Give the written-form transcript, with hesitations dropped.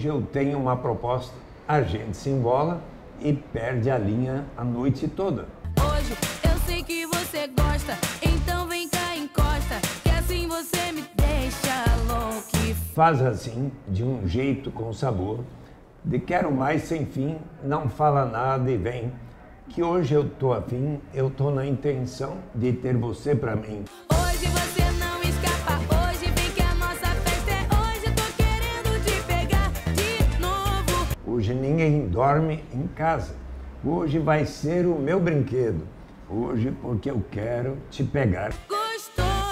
hoje eu tenho uma proposta. A gente se embola e perde a linha a noite toda. Hoje eu sei que você gosta, então vem cá, encosta, que assim você me deixa louco. Faz assim, de um jeito com sabor, de quero mais sem fim, não fala nada e vem, que hoje eu tô afim, eu tô na intenção de ter você pra mim. Hoje você não escapa, hoje vem que a nossa festa é hoje, tô querendo te pegar de novo. Hoje ninguém dorme em casa, hoje vai ser o meu brinquedo, hoje porque eu quero te pegar. Gostoso.